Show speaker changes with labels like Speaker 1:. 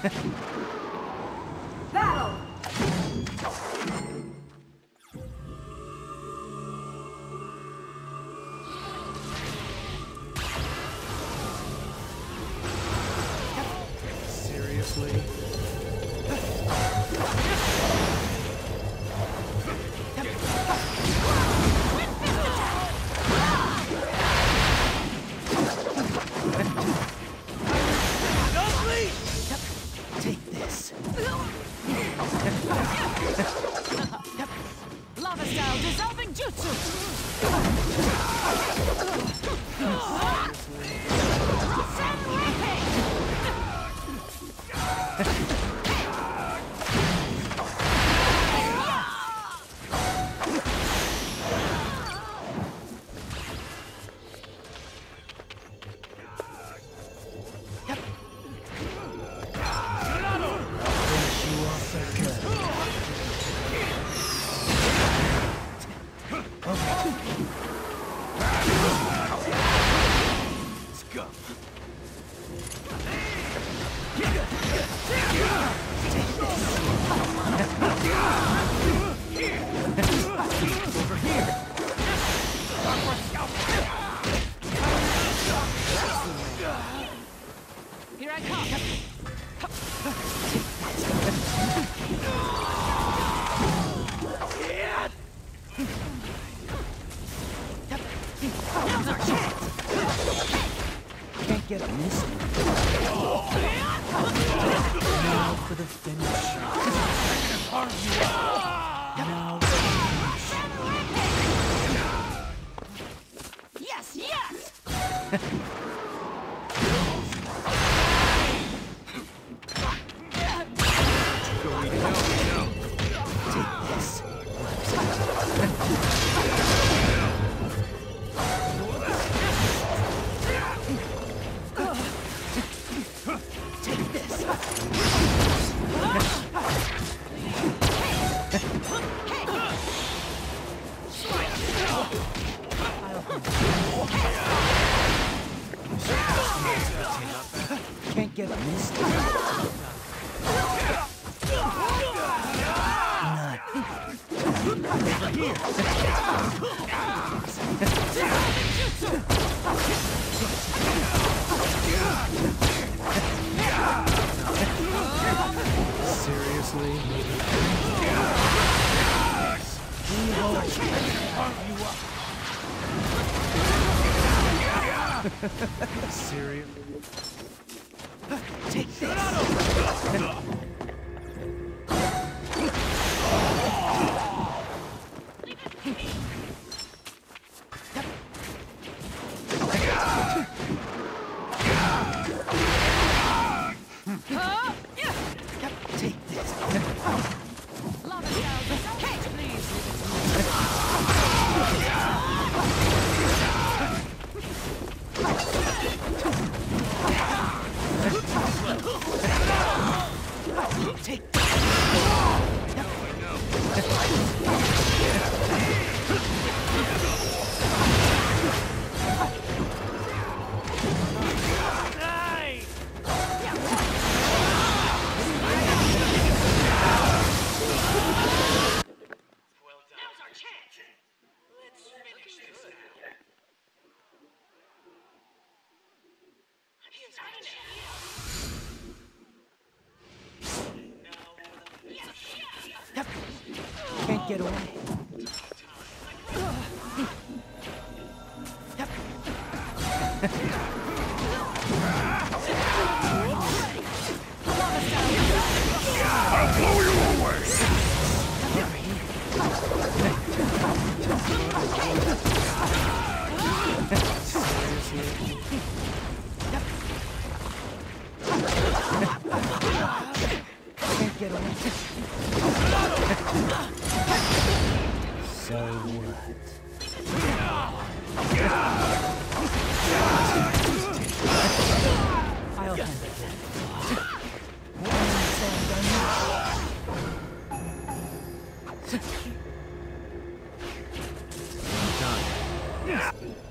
Speaker 1: Battle!
Speaker 2: Seriously?
Speaker 3: Take this.
Speaker 4: Lava style dissolving jutsu. Sen Here I come. Now's our chance.
Speaker 3: Can't get missed. Now for the finish. Now
Speaker 4: Yes, yes.
Speaker 3: take this. Take this. Can't get missed. Not over here.
Speaker 2: Seriously? Serious?
Speaker 3: Take this. Take this.
Speaker 4: Lava style dissolving, please.
Speaker 3: Take
Speaker 4: Now's our chance. Let's finish this out. Here's our chance.
Speaker 3: Can't get away.
Speaker 2: I'll blow you away!
Speaker 3: Can't get away. So what? I'll handle that. One sand
Speaker 2: Done.